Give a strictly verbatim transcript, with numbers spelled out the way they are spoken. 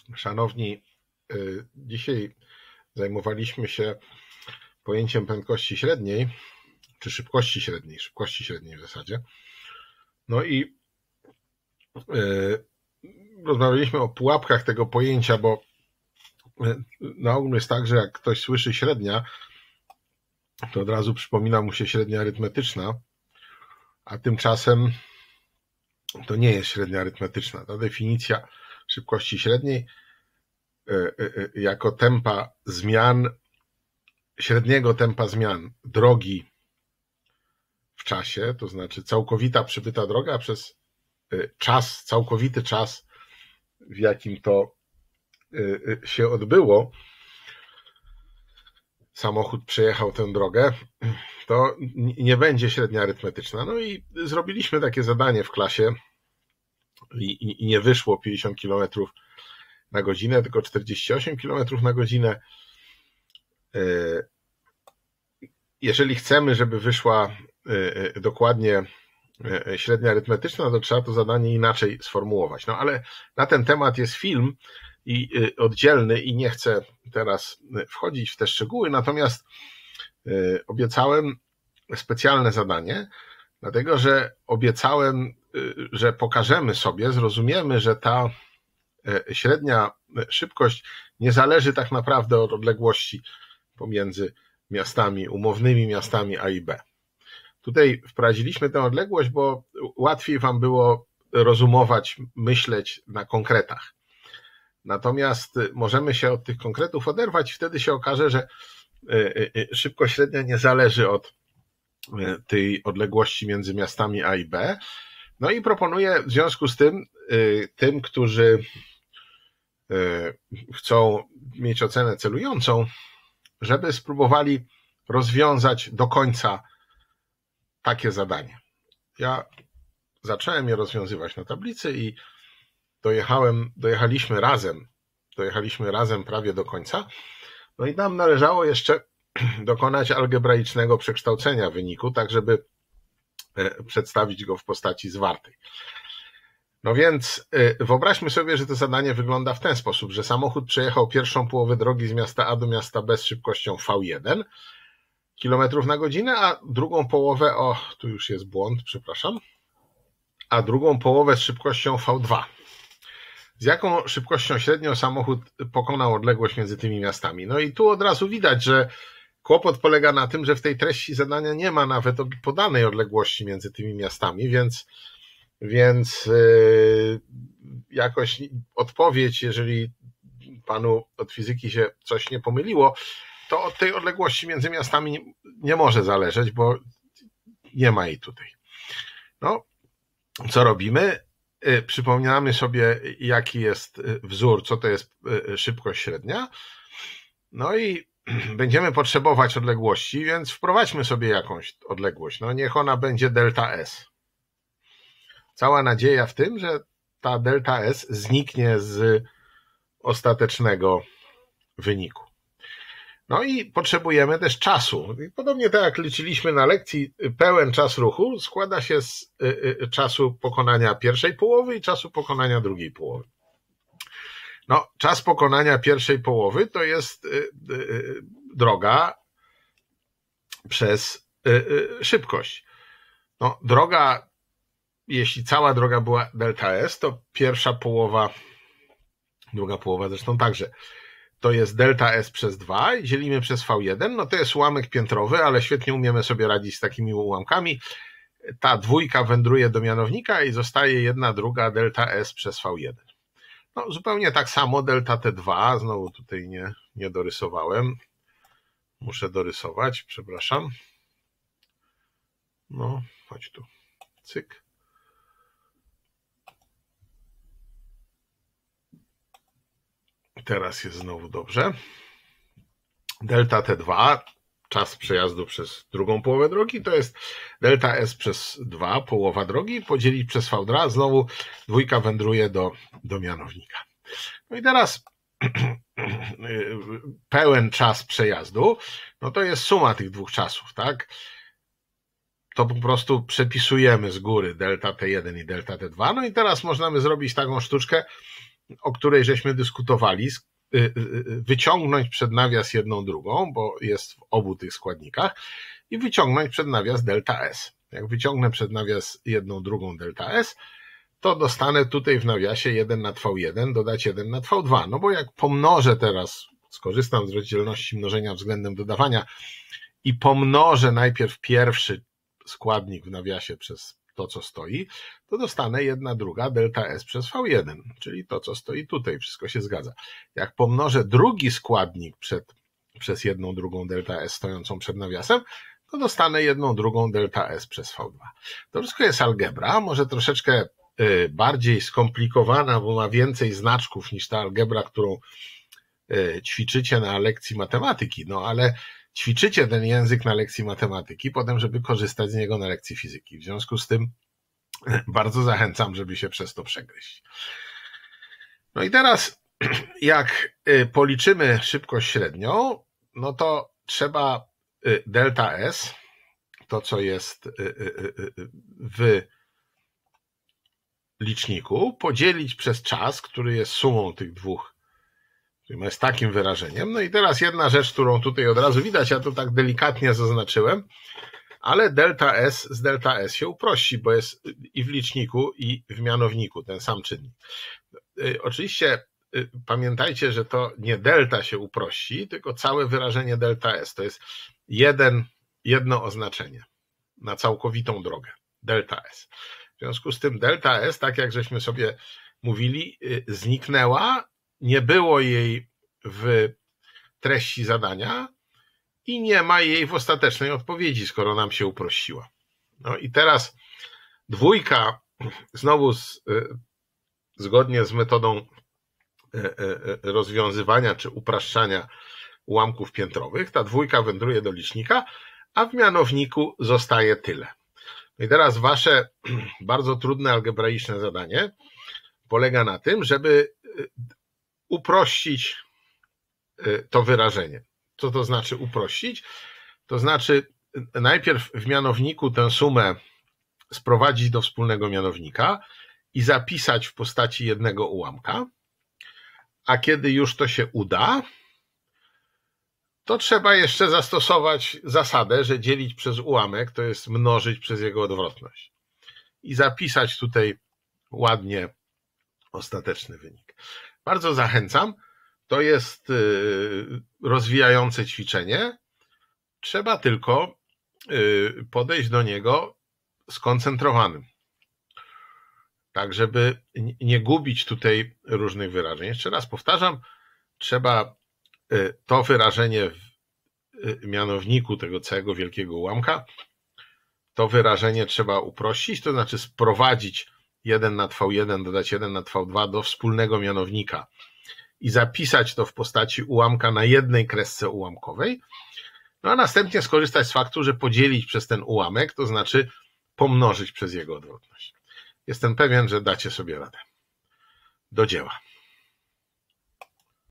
Szanowni, dzisiaj zajmowaliśmy się pojęciem prędkości średniej, czy szybkości średniej, szybkości średniej w zasadzie. No i rozmawialiśmy o pułapkach tego pojęcia, bo na ogół jest tak, że jak ktoś słyszy średnia, to od razu przypomina mu się średnia arytmetyczna, a tymczasem to nie jest średnia arytmetyczna. Ta definicja szybkości średniej jako tempa zmian, średniego tempa zmian drogi w czasie, to znaczy całkowita przybyta droga przez czas, całkowity czas, w jakim to się odbyło, samochód przejechał tę drogę, to nie będzie średnia arytmetyczna. No i zrobiliśmy takie zadanie w klasie i, i nie wyszło pięćdziesiąt kilometrów na godzinę, tylko czterdzieści osiem kilometrów na godzinę. Jeżeli chcemy, żeby wyszła dokładnie średnia arytmetyczna, to trzeba to zadanie inaczej sformułować. No ale na ten temat jest film i oddzielny i nie chcę teraz wchodzić w te szczegóły, natomiast obiecałem specjalne zadanie, dlatego że obiecałem, że pokażemy sobie, zrozumiemy, że ta średnia szybkość nie zależy tak naprawdę od odległości pomiędzy miastami, umownymi miastami A i B. Tutaj wprowadziliśmy tę odległość, bo łatwiej wam było rozumować, myśleć na konkretach. Natomiast możemy się od tych konkretów oderwać i wtedy się okaże, że szybkość średnia nie zależy od tej odległości między miastami A i B. No i proponuję w związku z tym, tym, którzy chcą mieć ocenę celującą, żeby spróbowali rozwiązać do końca takie zadanie. Ja zacząłem je rozwiązywać na tablicy i dojechałem, dojechaliśmy razem, dojechaliśmy razem prawie do końca. No i nam należało jeszcze dokonać algebraicznego przekształcenia wyniku, tak żeby przedstawić go w postaci zwartej. No więc wyobraźmy sobie, że to zadanie wygląda w ten sposób, że samochód przejechał pierwszą połowę drogi z miasta A do miasta B z szybkością V jeden kilometrów na godzinę, a drugą połowę, o, tu już jest błąd, przepraszam, a drugą połowę z szybkością V dwa. Z jaką szybkością średnią samochód pokonał odległość między tymi miastami? No i tu od razu widać, że kłopot polega na tym, że w tej treści zadania nie ma nawet podanej odległości między tymi miastami, więc, więc yy, jakoś odpowiedź, jeżeli panu od fizyki się coś nie pomyliło, to od tej odległości między miastami nie, nie może zależeć, bo nie ma jej tutaj. No, co robimy? Przypominamy sobie, jaki jest wzór, co to jest szybkość średnia. No i będziemy potrzebować odległości, więc wprowadźmy sobie jakąś odległość. No niech ona będzie delta S. Cała nadzieja w tym, że ta delta S zniknie z ostatecznego wyniku. No i potrzebujemy też czasu. Podobnie tak jak liczyliśmy na lekcji, pełen czas ruchu składa się z czasu pokonania pierwszej połowy i czasu pokonania drugiej połowy. No, czas pokonania pierwszej połowy to jest droga przez szybkość. No, droga, jeśli cała droga była delta S, to pierwsza połowa, druga połowa zresztą także, to jest delta S przez dwa i dzielimy przez V jeden, no to jest ułamek piętrowy, ale świetnie umiemy sobie radzić z takimi ułamkami. Ta dwójka wędruje do mianownika i zostaje jedna druga delta S przez V jeden. No zupełnie tak samo delta T dwa, znowu tutaj nie, nie dorysowałem. Muszę dorysować, przepraszam. No, chodź tu, cyk. Teraz jest znowu dobrze. Delta T dwa, czas przejazdu przez drugą połowę drogi, to jest delta S przez dwa, połowa drogi, podzielić przez V dwa, znowu dwójka wędruje do, do mianownika. No i teraz pełen czas przejazdu, no to jest suma tych dwóch czasów, tak? To po prostu przepisujemy z góry delta T jeden i delta T dwa, no i teraz możemy zrobić taką sztuczkę, o której żeśmy dyskutowali, wyciągnąć przed nawias jedną drugą, bo jest w obu tych składnikach, i wyciągnąć przed nawias delta S. Jak wyciągnę przed nawias jedną drugą delta S, to dostanę tutaj w nawiasie jeden nad V jeden dodać jeden nad V dwa. No bo jak pomnożę teraz, skorzystam z rozdzielności mnożenia względem dodawania i pomnożę najpierw pierwszy składnik w nawiasie przez to, co stoi, to dostanę jedna druga delta S przez V jeden, czyli to, co stoi tutaj. Wszystko się zgadza. Jak pomnożę drugi składnik przed, przez jedną drugą delta S stojącą przed nawiasem, to dostanę jedną drugą delta S przez V dwa. To wszystko jest algebra, może troszeczkę bardziej skomplikowana, bo ma więcej znaczków niż ta algebra, którą ćwiczycie na lekcji matematyki, no ale ćwiczycie ten język na lekcji matematyki, potem, żeby korzystać z niego na lekcji fizyki. W związku z tym bardzo zachęcam, żeby się przez to przegryźć. No i teraz, jak policzymy szybkość średnią, no to trzeba delta S, to co jest w liczniku, podzielić przez czas, który jest sumą tych dwóch, który jest takim wyrażeniem. No i teraz jedna rzecz, którą tutaj od razu widać, ja to tak delikatnie zaznaczyłem, ale delta S z delta S się uprości, bo jest i w liczniku, i w mianowniku ten sam czynnik. Oczywiście pamiętajcie, że to nie delta się uprości, tylko całe wyrażenie delta S. To jest jeden, jedno oznaczenie na całkowitą drogę. Delta S. W związku z tym delta S, tak jak żeśmy sobie mówili, zniknęła, nie było jej w treści zadania i nie ma jej w ostatecznej odpowiedzi, skoro nam się uprościła. No i teraz dwójka, znowu z, zgodnie z metodą rozwiązywania czy upraszczania ułamków piętrowych, ta dwójka wędruje do licznika, a w mianowniku zostaje tyle. No i teraz wasze bardzo trudne algebraiczne zadanie polega na tym, żeby uprościć to wyrażenie. Co to znaczy uprościć? To znaczy najpierw w mianowniku tę sumę sprowadzić do wspólnego mianownika i zapisać w postaci jednego ułamka, a kiedy już to się uda, to trzeba jeszcze zastosować zasadę, że dzielić przez ułamek to jest mnożyć przez jego odwrotność. I zapisać tutaj ładnie ostateczny wynik. Bardzo zachęcam. To jest rozwijające ćwiczenie. Trzeba tylko podejść do niego skoncentrowanym. Tak, żeby nie gubić tutaj różnych wyrażeń. Jeszcze raz powtarzam, trzeba to wyrażenie w mianowniku tego całego wielkiego ułamka, to wyrażenie trzeba uprościć, to znaczy sprowadzić jeden nad V jeden, dodać jeden nad V dwa do wspólnego mianownika i zapisać to w postaci ułamka na jednej kresce ułamkowej, no a następnie skorzystać z faktu, że podzielić przez ten ułamek, to znaczy pomnożyć przez jego odwrotność. Jestem pewien, że dacie sobie radę. Do dzieła.